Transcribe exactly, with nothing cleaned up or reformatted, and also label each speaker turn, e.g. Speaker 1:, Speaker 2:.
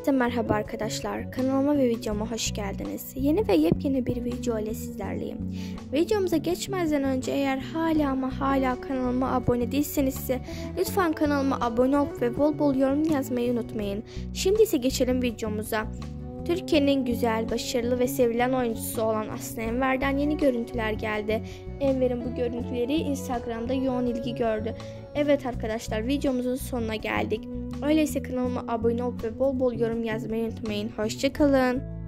Speaker 1: Herkese merhaba arkadaşlar, kanalıma ve videoma hoş geldiniz. Yeni ve yepyeni bir video ile sizlerleyim. Videomuza geçmeden önce eğer hala ama hala kanalıma abone değilseniz ise lütfen kanalıma abone olup ve bol bol yorum yazmayı unutmayın. Şimdi ise geçelim videomuza. Türkiye'nin güzel, başarılı ve sevilen oyuncusu olan Aslı Enver'den yeni görüntüler geldi. Enver'in bu görüntüleri Instagram'da yoğun ilgi gördü. Evet arkadaşlar, videomuzun sonuna geldik. Öyleyse kanalıma abone olup ve bol bol yorum yazmayı unutmayın. Hoşça kalın.